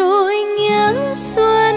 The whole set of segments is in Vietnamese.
tôi nhớ xuân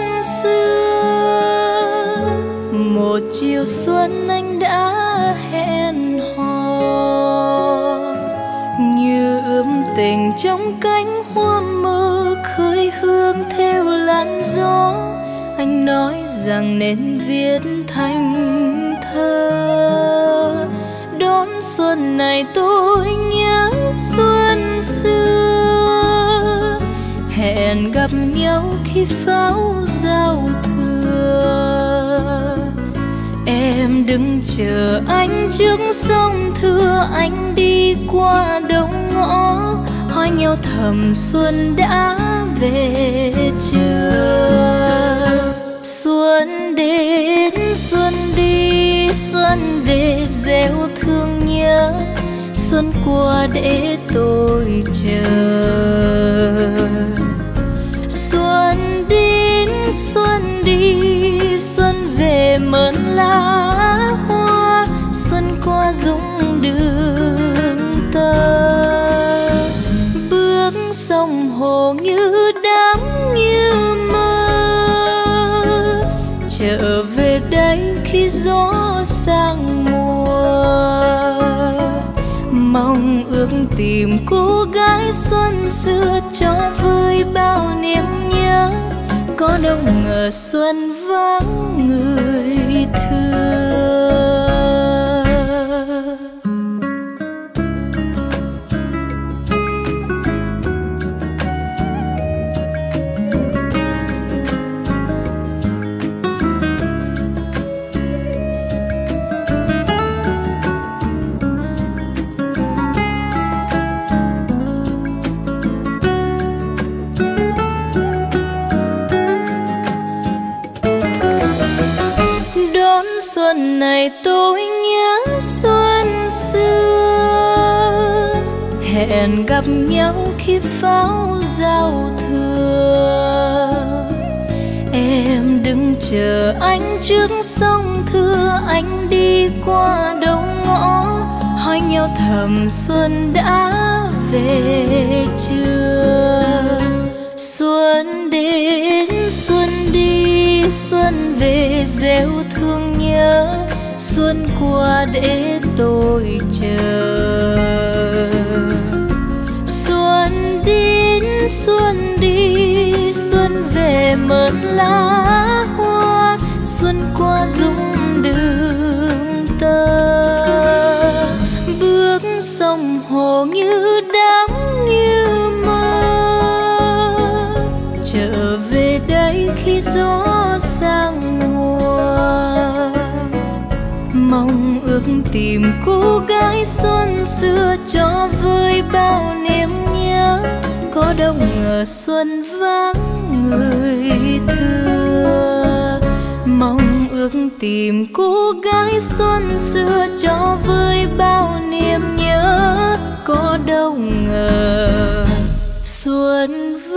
xưa. Một chiều xuân anh đã hẹn hò, như ươm tình trong cánh hoa mơ khơi hương theo làn gió. Anh nói rằng nên viết thành thơ. Đón xuân này tôi nhớ xuân xưa, hẹn gặp nhau khi pháo giao thừa. Em đứng chờ anh trước sông Thưa, anh đi qua đông ngõ, hỏi nhau thầm xuân đã về chưa. Xuân đến xuân đi, xuân về gieo thương nhớ, xuân qua để tôi chờ. Xuân đến xuân đi, xuân về mơn lá hoa, xuân qua dũng đường tơ. Bước sông hồ như đám như mơ, trở về đây khi gió sang mùa. Mong ước tìm cô gái xuân xưa cho vơi bao niềm nhớ, có đâu ngờ xuân vắng người thương. Xuân này tôi nhớ xuân xưa, hẹn gặp nhau khi pháo giao thừa. Em đứng chờ anh trước sông Thưa, anh đi qua đông ngõ, hỏi nhau thầm xuân đã về chưa. Xuân đến xuân đi, xuân về gieo thương nhớ, xuân qua để tôi chờ. Xuân đến xuân đi, xuân về mơn lá hoa, xuân qua dũng đường tơ. Bước sông hồ như đám như mơ, trở về đây khi gió sang mùa. Mong ước tìm cô gái xuân xưa cho vơi bao niềm nhớ, có đâu ngờ xuân vắng người thưa. Mong ước tìm cô gái xuân xưa cho vơi bao niềm nhớ, có đâu ngờ xuân